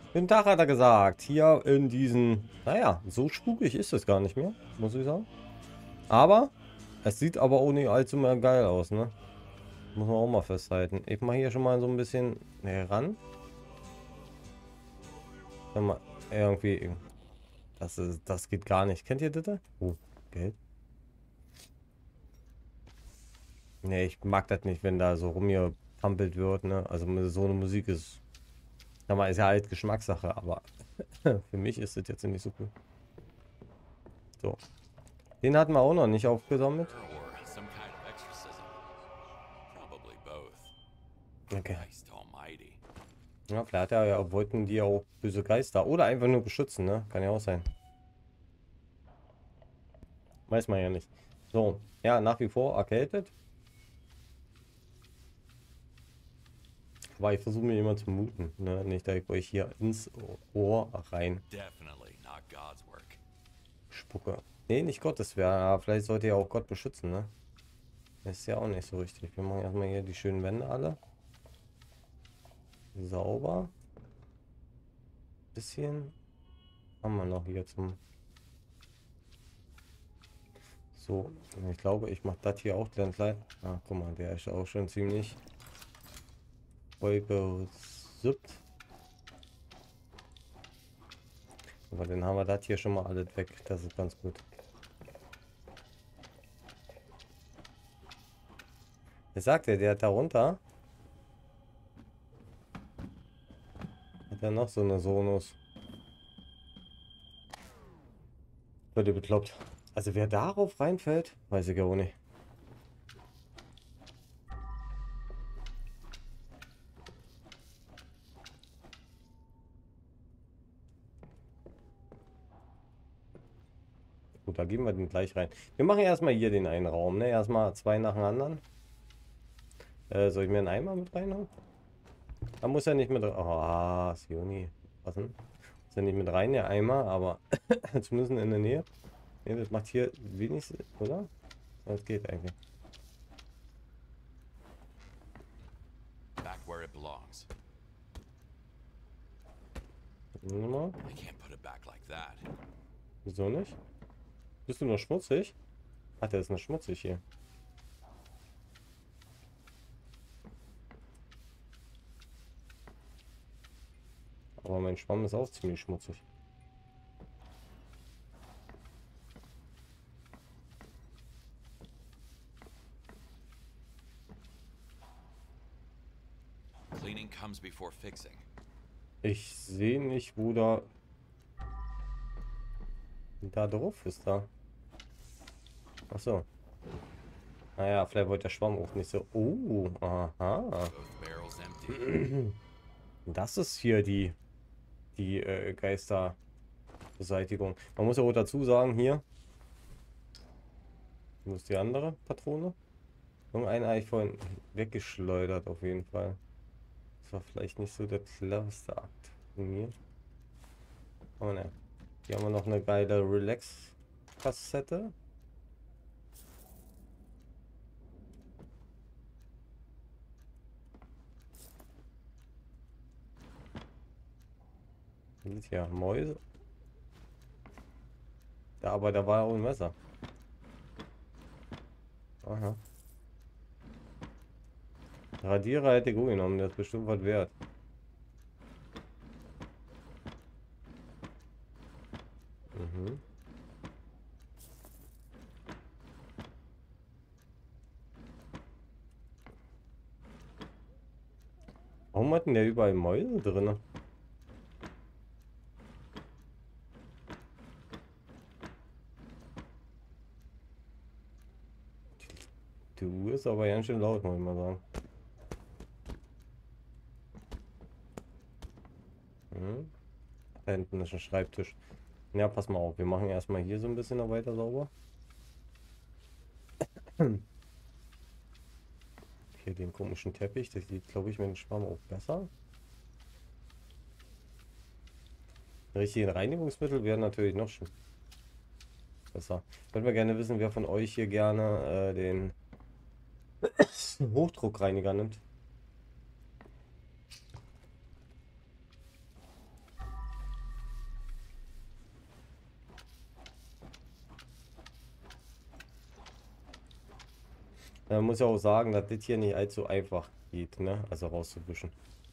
Guten Tag, hat er gesagt. Hier in diesen. Naja, so spukig ist es gar nicht mehr, muss ich sagen. Aber es sieht aber auch nicht allzu mehr geil aus, ne? Muss man auch mal festhalten. Ich mache hier schon mal so ein bisschen ran. Wenn man irgendwie. Das geht gar nicht. Kennt ihr das? Oh, Geld. Nee, ich mag das nicht, wenn da so rumgepampelt wird, ne? Also so eine Musik ist. Sag mal, ist ja halt Geschmackssache, aber für mich ist das jetzt nicht so cool. So. Den hatten wir auch noch nicht aufgesammelt. Or some kind of exorcism. Probably both. Okay. Christ almighty. Ja, vielleicht hat wollten die ja auch böse Geister. Oder einfach nur beschützen, ne? Kann ja auch sein. Weiß man ja nicht. So, ja, nach wie vor erkältet. Aber ich versuche mir immer zu muten, ne? Nicht, dass ich euch hier ins Ohr rein Definitely not God's work. spucke. Nee, nicht Gottes Willen. Aber vielleicht sollte ja auch Gott beschützen, ne? Das ist ja auch nicht so richtig. Wir machen erstmal hier die schönen Wände alle. Sauber. Bisschen haben wir noch hier zum. So, ich glaube, ich mache das hier auch dann gleich. Ah, guck mal, der ist auch schon ziemlich voll gesuppt. Aber dann haben wir das hier schon mal alles weg. Das ist ganz gut. Ich sagte, der hat darunter. Hat er noch so eine Sonus. Wird ihr bekloppt. Also wer darauf reinfällt, weiß ich gar nicht. Gut, da geben wir den gleich rein. Wir machen erstmal hier den einen Raum, ne? Erstmal zwei nach dem anderen. Soll ich mir einen Eimer mit reinhauen? Da muss er nicht mit. Ah, Sioni. Was denn? Muss er nicht mit rein, der Eimer, aber zumindest in der Nähe. Ne, das macht hier wenig Sinn, oder? Das geht eigentlich. Back where it belongs. Mal. I can't put it back like that. Wieso nicht? Bist du nur schmutzig? Ach, der ist nur schmutzig hier. Aber mein Schwamm ist auch ziemlich schmutzig. Cleaning comes before fixing. Ich sehe nicht, wo da drauf ist da. Ach so. Naja, vielleicht wollte der Schwamm auch nicht so. Oh, aha. Both barrels empty. Das ist hier die Geisterbeseitigung. Man muss ja auch dazu sagen, hier. Wo ist die andere Patrone? Irgendeine habe ich vorhin weggeschleudert, auf jeden Fall. Das war vielleicht nicht so der cleverste Akt von mir. Aber ne. Hier haben wir noch eine geile Relax-Kassette. Ja, Mäuse. Ja, aber da war auch ein Messer. Aha. Radierer hätte ich gut genommen, der ist bestimmt was wert. Mhm. Warum hat denn der überall Mäuse drin? Die Uhr ist aber ganz schön laut, muss ich mal sagen. Mhm. Da hinten ist ein Schreibtisch. Ja, pass mal auf. Wir machen erstmal hier so ein bisschen noch weiter sauber. Hier den komischen Teppich. Das sieht, glaube ich, mit dem Schwamm auch besser. Richtige Reinigungsmittel wären natürlich noch schon besser. Würden wir gerne wissen, wer von euch hier gerne den Hochdruckreiniger nimmt. Man muss ja auch sagen, dass das hier nicht allzu einfach geht, ne? Also rauszubüschen.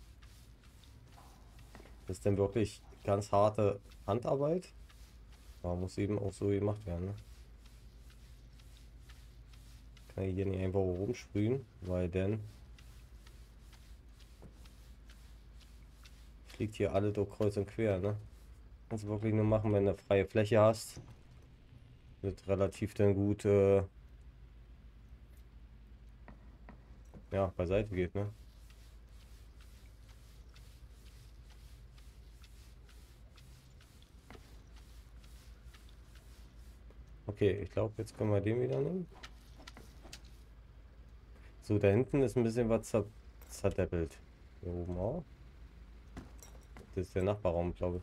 Das ist dann wirklich ganz harte Handarbeit. Aber muss eben auch so gemacht werden, ne? Kann ich hier nicht einfach rumsprühen, weil dann fliegt hier alles durch kreuz und quer, ne? Kannst du wirklich nur machen, wenn du eine freie Fläche hast. Wird relativ dann gut, ja, beiseite geht, ne? Okay, ich glaube, jetzt können wir den wieder nehmen. So, da hinten ist ein bisschen was zerdeppelt. Hier oben auch. Das ist der Nachbarraum, glaube ich.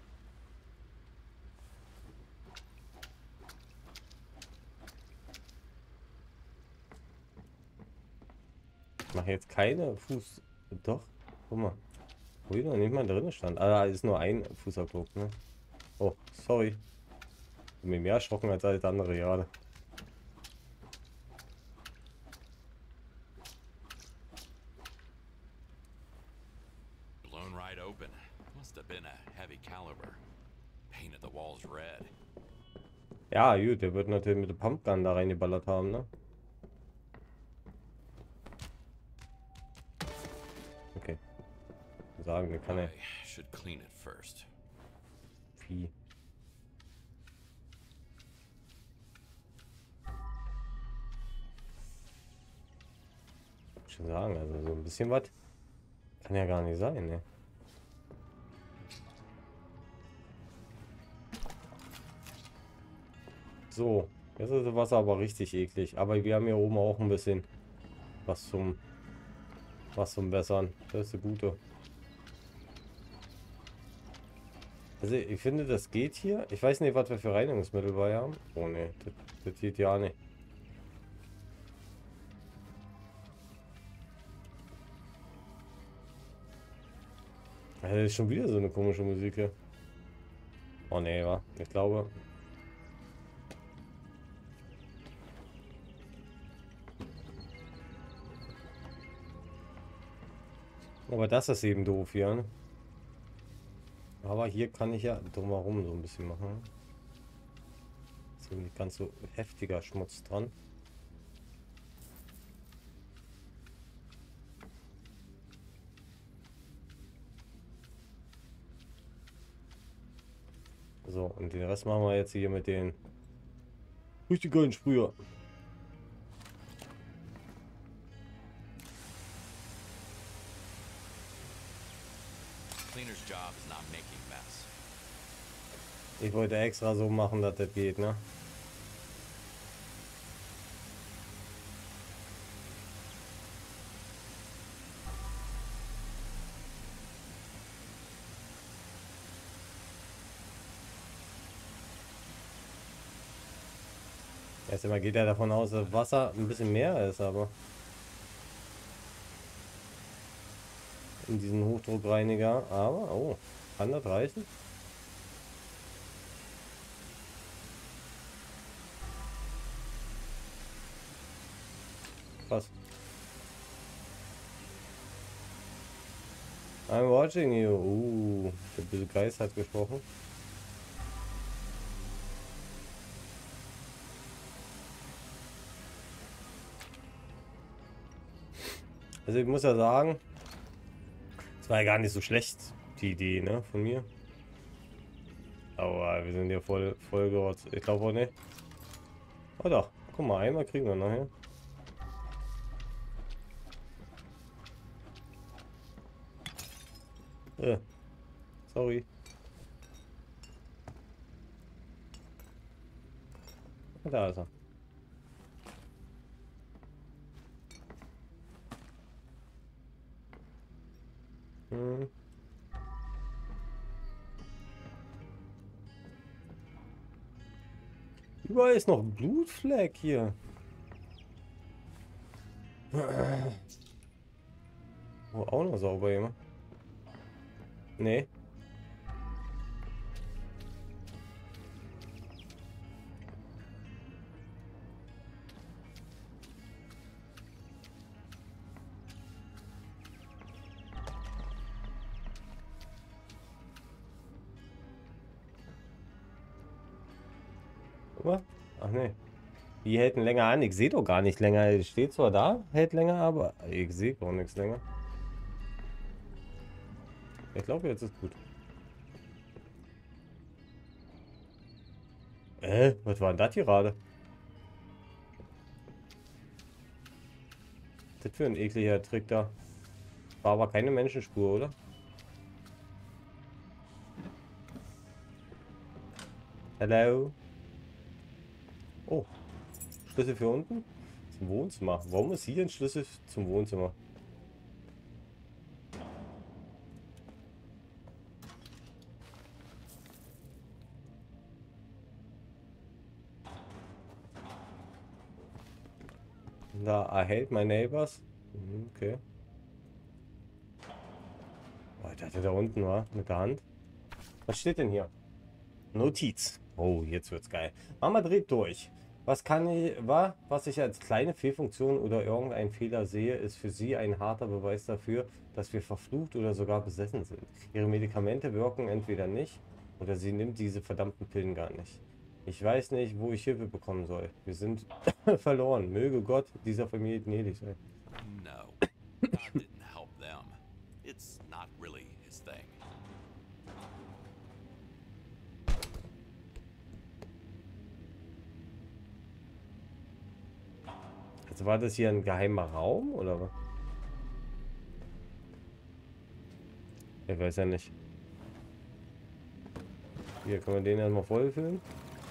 Ich mache jetzt keine Fuß... Doch, guck mal. Wo ich noch nicht mal drin stand. Ah, da ist nur ein Fußabdruck, ne? Oh, sorry. Ich bin mir mehr erschrocken als alles andere gerade. Blown right open. Must have been a heavy caliber. Painted the walls red. Ja, gut, der wird natürlich mit der Pumpgun da reingeballert haben, ne? Okay. Sagen, der kann ja I should clean it first. Vieh. Schon sagen, also so ein bisschen was kann ja gar nicht sein, ne? So, jetzt ist das Wasser aber richtig eklig. Aber wir haben hier oben auch ein bisschen was zum Bessern. Das ist eine gute. Also ich finde, das geht hier. Ich weiß nicht, was wir für Reinigungsmittel bei haben. Oh ne, das geht ja nicht. Das ist schon wieder so eine komische Musik hier. Oh ne, wa? Ich glaube. Aber das ist eben doof hier, ne? Aber hier kann ich ja drumherum so ein bisschen machen. Ist nicht ganz so heftiger Schmutz dran. So, und den Rest machen wir jetzt hier mit den richtig geilen Sprüher. Cleaner's job is not making mess. Ich wollte extra so machen, dass das geht, ne? Erst einmal geht er davon aus, dass Wasser ein bisschen mehr ist, aber in diesen Hochdruckreiniger. Aber, oh, kann das reichen? Was? I'm watching you. Der böse Geist hat gesprochen. Also ich muss ja sagen, es war ja gar nicht so schlecht, die Idee, ne, von mir. Aber wir sind ja voll gerotzt. Ich glaube auch nicht. Oh doch, guck mal, einmal kriegen wir nachher. Sorry. Da ist er. Hm. Überall ist noch ein Blutfleck hier. Oh, auch noch sauber jemand. Nee. Oder? Ach nee. Die hält länger an. Ich sehe doch gar nicht länger. Es steht zwar da, hält länger, aber ich sehe gar nichts länger. Ich glaube, jetzt ist gut. Was war denn das gerade? Das für ein ekliger Trick da. War aber keine Menschenspur, oder? Hello. Oh, Schlüssel für unten? Zum Wohnzimmer. Warum ist hier ein Schlüssel zum Wohnzimmer? Da, I hate my neighbors. Okay. Oh, ich dachte da unten war mit der Hand. Was steht denn hier? Notiz. Oh, jetzt wird's geil. Mama dreht durch. Was ich als kleine Fehlfunktion oder irgendein Fehler sehe, ist für sie ein harter Beweis dafür, dass wir verflucht oder sogar besessen sind. Ihre Medikamente wirken entweder nicht oder sie nimmt diese verdammten Pillen gar nicht. Ich weiß nicht, wo ich Hilfe bekommen soll. Wir sind verloren. Möge Gott dieser Familie gnädig sein. No, God didn't help them. It's not really his thing. Also war das hier ein geheimer Raum oder was? Ich weiß ja nicht. Hier können wir den erstmal vollfüllen.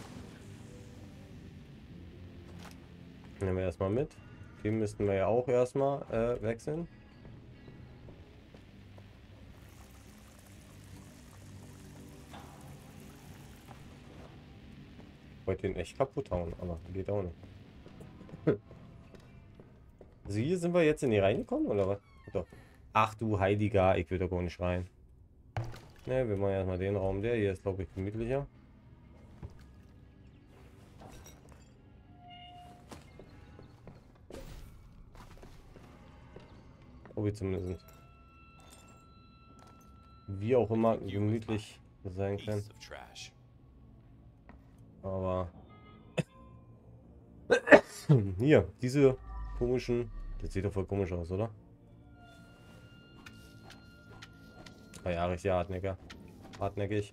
Nehmen wir erstmal mit. Den müssten wir ja auch erstmal wechseln. Ich wollte den echt kaputt hauen, aber geht auch nicht. Also hier sind wir jetzt in die reingekommen oder was? Doch. Ach du Heiliger, ich will doch gar nicht rein. Ne, wir machen erstmal den Raum. Der hier ist, glaube ich, gemütlicher. Ob wir zumindest. Wie auch immer gemütlich sein kann. Piece of trash. Aber hier, diese komischen. Das sieht doch voll komisch aus, oder? Ah ja, richtig hartnäckig. Hartnäckig.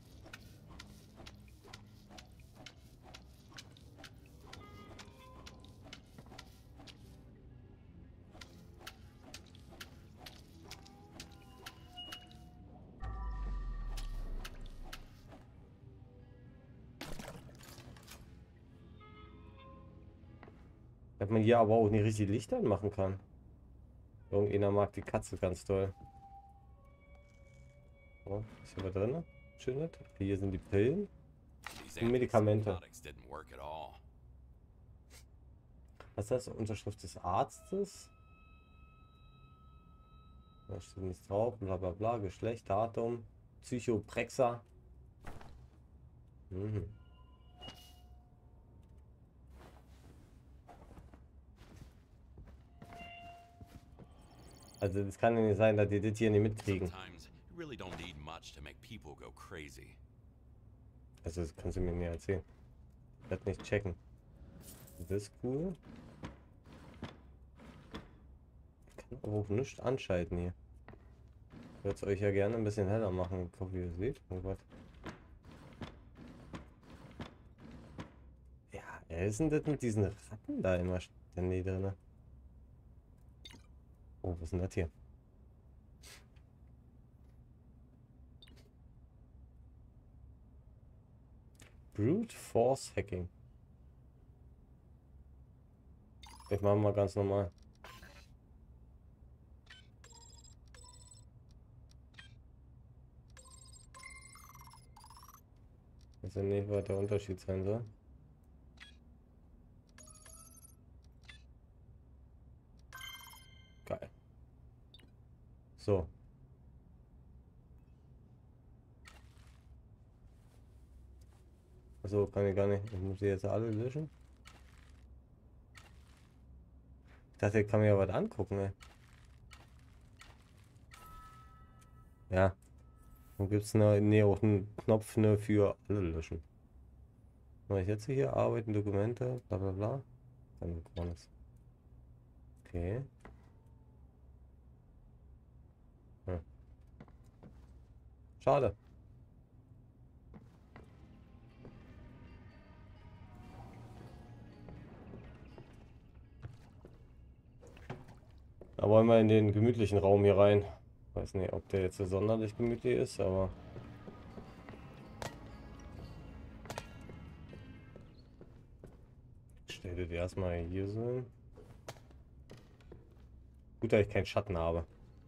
Dass man hier aber auch nicht richtig Licht anmachen kann. Irgendeiner mag die Katze ganz toll. So, ist hier was drin? Schönes. Hier sind die Pillen. These Und Medikamente. antipsychotics didn't work at all. Was ist das? Unterschrift des Arztes? Da steht nichts drauf. Bla bla bla. Geschlecht, Datum. Psychoprexa. Mhm. Also das kann ja nicht sein, dass die das hier nicht mitkriegen. Sometimes you really don't need much to make people go crazy. Also das kannst du mir nicht erzählen. Ich werde nicht checken. Das ist cool. Ich kann aber auch nichts anschalten hier. Ich würde es euch ja gerne ein bisschen heller machen. Ich hoffe, wie ihr es seht. Oh Gott. Ja, wer ist denn das mit diesen Ratten da immer ständig drin? Oh, was ist denn das hier? Brute Force Hacking. Ich mache mal ganz normal. Ich weiß ja nicht, was der Unterschied sein soll. Geil. So. Also kann ich gar nicht. Ich muss die jetzt alle löschen. Ich dachte, ich kann mir ja was angucken, ey. Ja. Dann gibt es ne, auch einen Knopf ne, für alle löschen. Was ich jetzt hier? Arbeiten, Dokumente, bla bla bla. Dann Bonus. Okay. Hm. Schade. Da wollen wir in den gemütlichen Raum hier rein. Weiß nicht, ob der jetzt so sonderlich gemütlich ist, aber... Ich stelle dir erstmal hier so hin. Gut, dass ich keinen Schatten habe.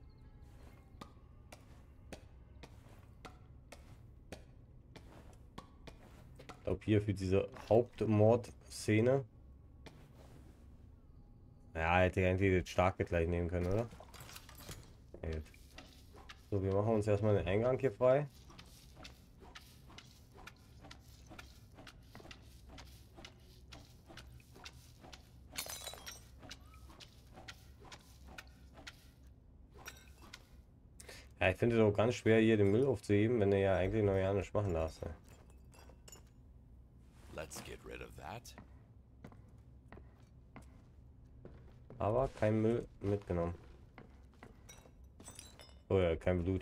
Ich glaube hier für diese Hauptmordszene. Ja, hätte ich eigentlich das Starke gleich nehmen können, oder? Ja, gut. So, wir machen uns erstmal den Eingang hier frei. Ja, ich finde es auch ganz schwer, hier den Müll aufzuheben, wenn du ja eigentlich noch ja nichts machen darfst. Ne? Let's get rid of that. Aber kein Müll mitgenommen. Oh ja, kein Blut.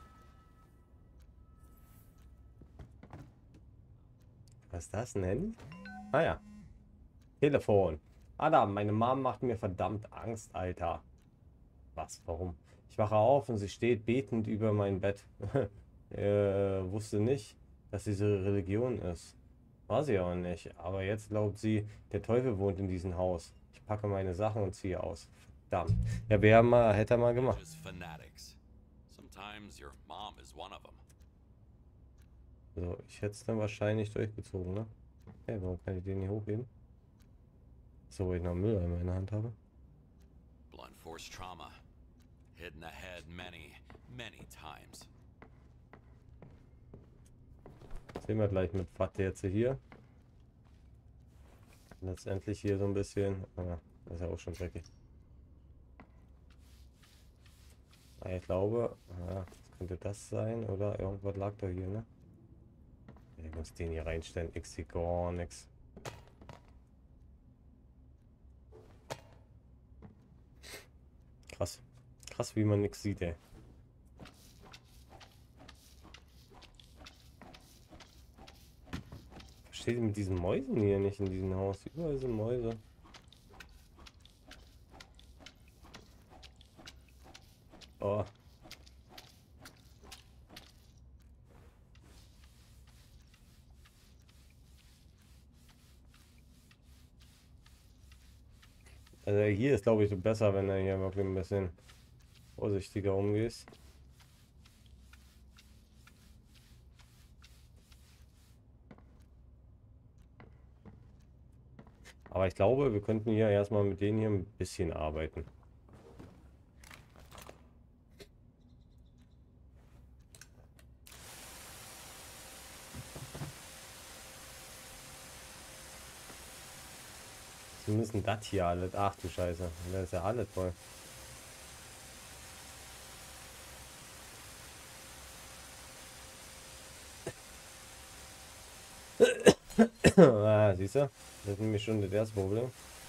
Was ist das, ein Handy? Ah ja, Telefon. Adam, meine Mom macht mir verdammt Angst, Alter. Was? Warum? Ich wache auf und sie steht betend über mein Bett. Wusste nicht, dass diese Religion ist. War sie auch nicht. Aber jetzt glaubt sie, der Teufel wohnt in diesem Haus. Ich packe meine Sachen und ziehe aus. Verdammt. Ja, hätte er mal gemacht. Religious fanatics. Sometimes your mom is one of them. So, ich hätte es dann wahrscheinlich durchgezogen, ne? Hey, warum kann ich den nicht hochheben? So, weil ich noch Mülleimer in der Hand habe. Blunt force trauma. Hidden ahead many, many times. Sehen wir gleich mit Watte jetzt hier. Letztendlich hier so ein bisschen. Ah, das ist ja auch schon dreckig. Ah, ich glaube, das könnte das sein. Oder irgendwas lag da hier, ne? Ich muss den hier reinstellen. Ich sehe gar nichts. Krass. Krass, wie man nichts sieht, ey. Verstehe mit diesen Mäusen hier nicht in diesem Haus. Überall sind Mäuse. Oh. Also hier ist, glaube ich, besser, wenn er hier wirklich ein bisschen vorsichtiger umgehst. Aber ich glaube, wir könnten hier erstmal mit denen hier ein bisschen arbeiten. Wir müssen das hier alles. Ach du Scheiße. Das ist ja alles voll. Siehst du? Das ist nämlich schon das erste Problem.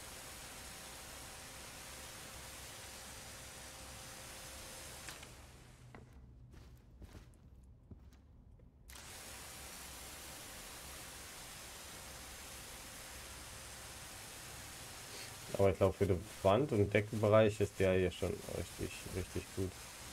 Aber ich glaube, für den Wand- und Deckenbereich ist der hier schon richtig, richtig gut.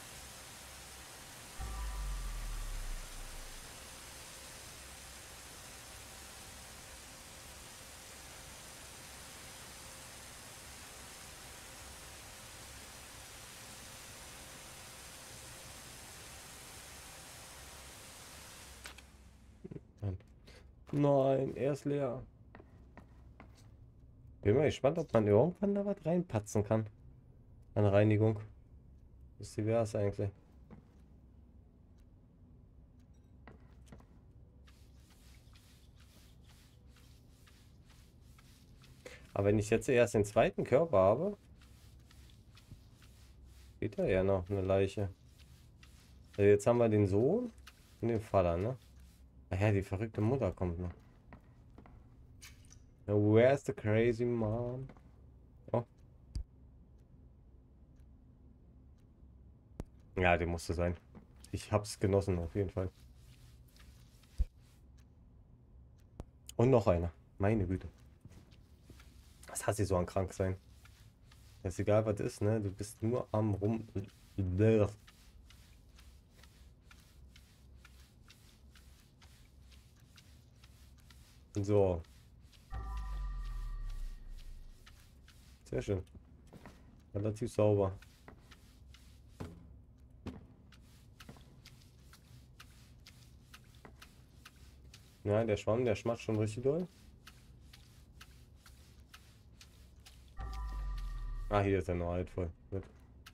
Nein, er ist leer. Bin mal gespannt, ob man irgendwann da was reinpatzen kann. An Reinigung. Ist divers eigentlich. Aber wenn ich jetzt erst den zweiten Körper habe, geht da ja noch eine Leiche. Also jetzt haben wir den Sohn und den Vater, ne? Ach ja, die verrückte Mutter kommt noch. Now, where's the crazy mom? Oh. Ja, die musste sein. Ich hab's genossen, auf jeden Fall. Und noch einer. Meine Güte. Was hat sie so an krank sein? Ist egal, was ist, ne? Du bist nur am rum. So. Sehr schön. Relativ sauber. Ja, der Schwamm, der schmacht schon richtig doll. Ah, hier ist er noch halbvoll. Gut.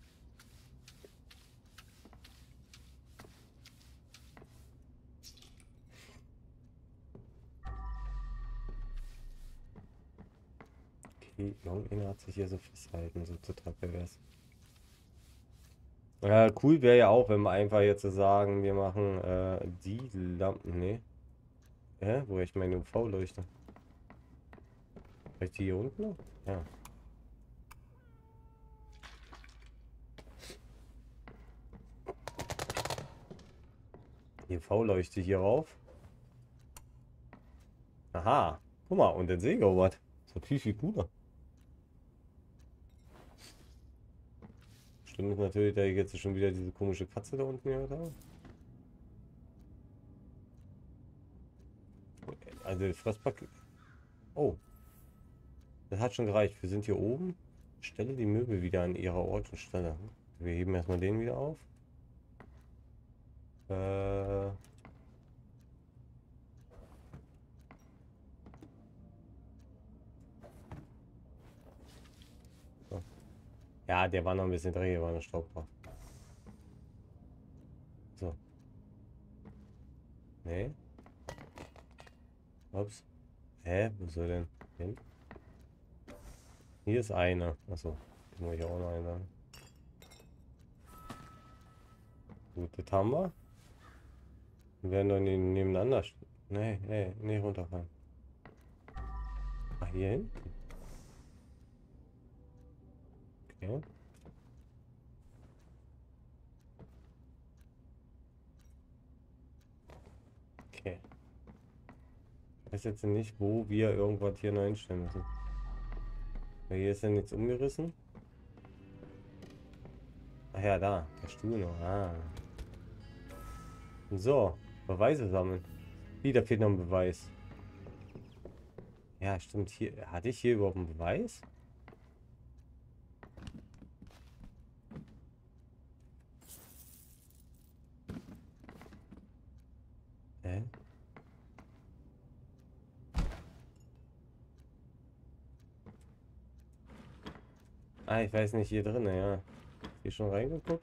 Okay, irgendeiner hat sich hier so festgehalten, so total pervers. Ja, cool wäre ja auch, wenn wir einfach jetzt so sagen, wir machen die Lampen. Nee. Hä? Wo ich meine UV-Leuchte? Vielleicht die hier unten noch? Ja. Die UV-Leuchte hier rauf. Aha. Guck mal, und der Segerobot. Ist natürlich viel cooler. Stimmt natürlich, da ich jetzt schon wieder diese komische Katze da unten gehört habe. Also das Fresspaket. Oh, das hat schon gereicht. Wir sind hier oben. Stelle die Möbel wieder an ihrer Ort und Stelle. Wir heben erstmal den wieder auf. So. Ja, der war noch ein bisschen dreckig, war eine Staub drauf. So. Nee. Ups. Hä? Wo soll denn hin? Hier ist einer. Achso. Den muss ich auch noch einladen. Gut, das haben wir. Wir werden doch nebeneinander. Nee, nee, nicht runterfallen. Ach, hier hin? Okay. Okay. Ich weiß jetzt nicht, wo wir irgendwas hier noch hinstellen müssen. Weil hier ist ja nichts umgerissen. Ach ja, da. Der Stuhl noch. Ah. So. Beweise sammeln. Wieder fehlt noch ein Beweis. Ja, stimmt. Hier. Hatte ich hier überhaupt einen Beweis? Hä? Ah, ich weiß nicht, hier drin, ja. Hier schon reingeguckt?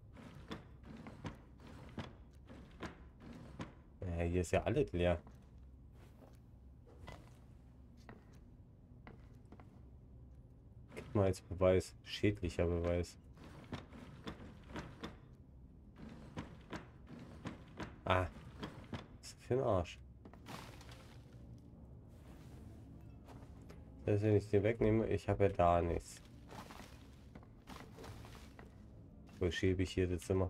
Ja, hier ist ja alles leer. Gib mal als Beweis. Schädlicher Beweis. Ah. Was ist das für ein Arsch? Das heißt, wenn ich den wegnehme, ich habe ja da nichts. Wo schiebe ich hier das Zimmer?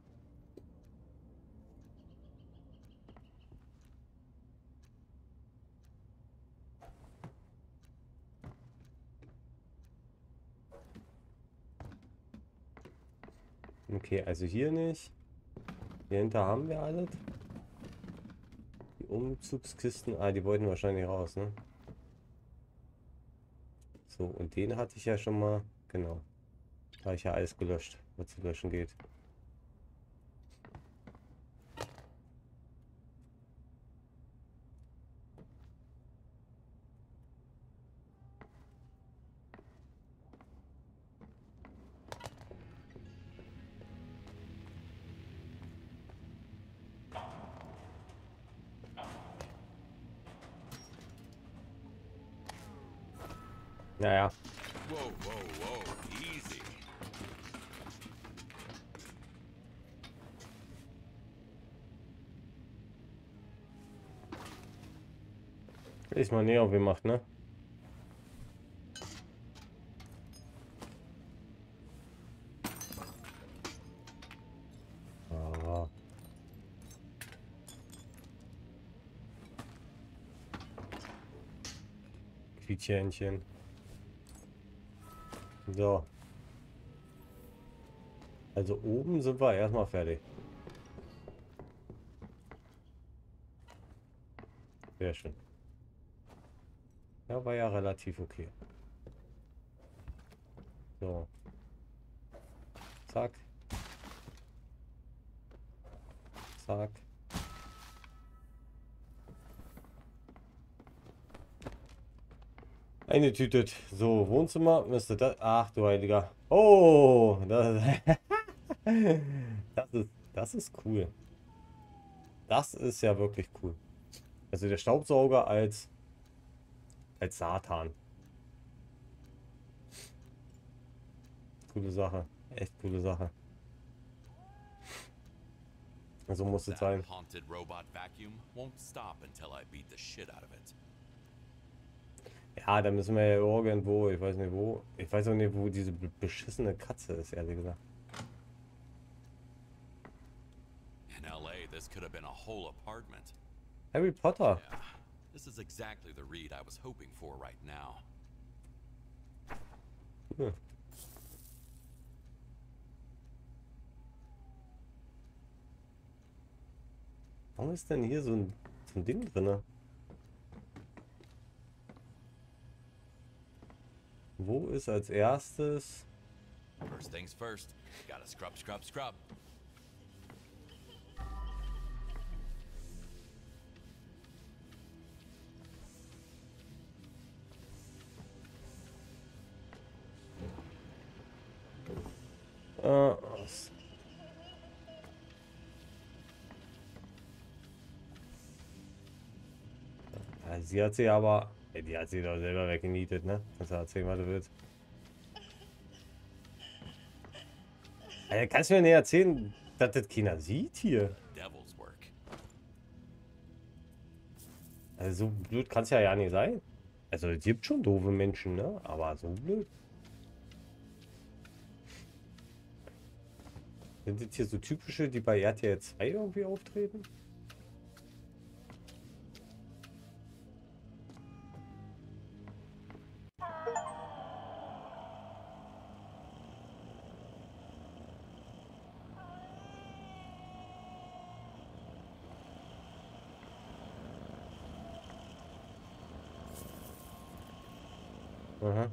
Okay, also hier nicht. Hier hinter haben wir alles. Die Umzugskisten. Ah, die wollten wahrscheinlich raus, ne? So, und den hatte ich ja schon mal. Genau. Da habe ich ja alles gelöscht, was zu löschen geht. Naja. Whoa, whoa, whoa. Easy. Ist mal näher gemacht, ne? Quietschhähnchen. So. Also oben sind wir erstmal fertig. Sehr schön. Ja, war ja relativ okay. So. Zack. Zack. Eine Tüte. So, Wohnzimmer müsste das. Ach du Heiliger. Oh, das ist cool. Das ist ja wirklich cool. Also der Staubsauger als Satan. Coole Sache. Echt coole Sache. So muss es That sein. haunted robot vacuum won't stop until I beat the shit out of it. Ja, da müssen wir ja irgendwo, ich weiß nicht wo. Ich weiß auch nicht, wo diese beschissene Katze ist, ehrlich gesagt. In LA, this could have been a whole apartment. Harry Potter. Yeah, this is exactly the read I was hoping for right now. Cool. Warum ist denn hier so ein Ding drin? Wo ist als erstes? First things first, gotta scrub, scrub, scrub. Äh, ja, sie hat sie aber. Ja, die hat sie doch selber weggenietet, ne? Kannst du erzählen, was du willst. Kannst du mir nicht erzählen, dass das keiner sieht hier? Devil's work. Also so blöd kann es ja nicht sein. Also es gibt schon doofe Menschen, ne? Aber so blöd. Sind jetzt hier so typische, die bei RTL 2 irgendwie auftreten? Aha.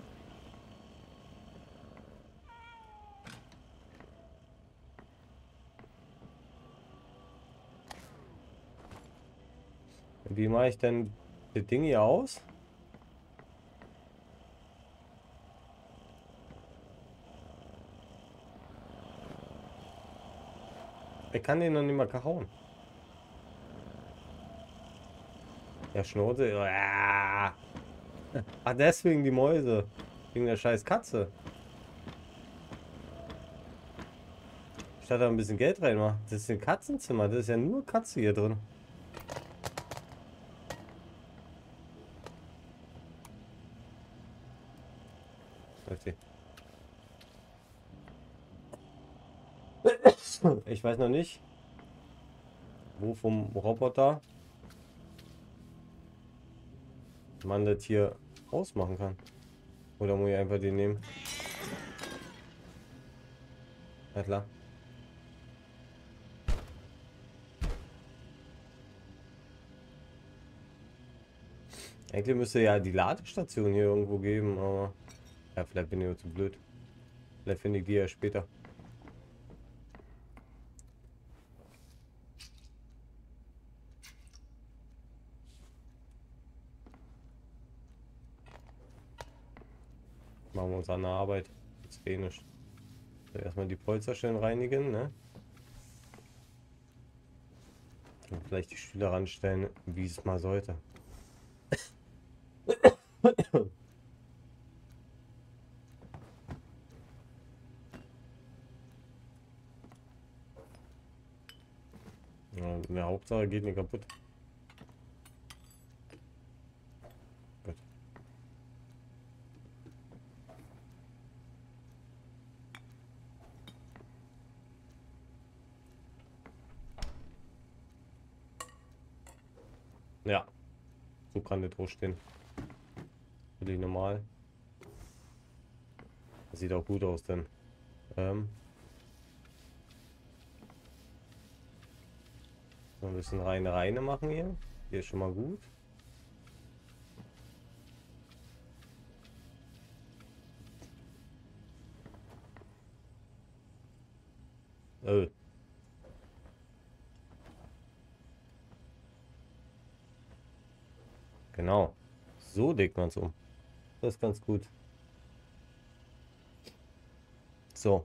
Wie mache ich denn das Ding hier aus? Ich kann den noch nicht mal kauen. Der Schnurze. Ah. Ach, deswegen die Mäuse. Wegen der scheiß Katze. Statt da ein bisschen Geld reinmachen. Das ist ein Katzenzimmer. Das ist ja nur Katze hier drin. Okay. Ich weiß noch nicht, wo vom Roboter man das hier ausmachen kann. Oder muss ich einfach den nehmen? Na klar. Eigentlich müsste ja die Ladestation hier irgendwo geben, aber ja, vielleicht bin ich zu blöd. Vielleicht finde ich die ja später. Machen wir uns an der Arbeit. Das ist eh nicht. So, erstmal die Polsterstellen reinigen, ne? Und vielleicht die Stühle ranstellen, wie es mal sollte. Ja, in der Hauptsache geht nicht kaputt. Gut. Ja, so kann das drauf stehen. Völlig normal. Das sieht auch gut aus, denn. So ein bisschen reine machen hier. Hier ist schon mal gut. Genau. So legt man es um. Das ist ganz gut. So.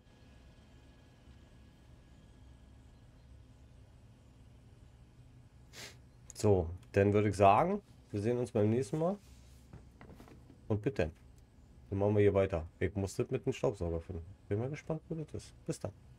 So, dann würde ich sagen, wir sehen uns beim nächsten Mal. Und bitte, dann machen wir hier weiter. Ich muss das mit dem Staubsauger finden. Bin mal gespannt, wo das ist. Bis dann.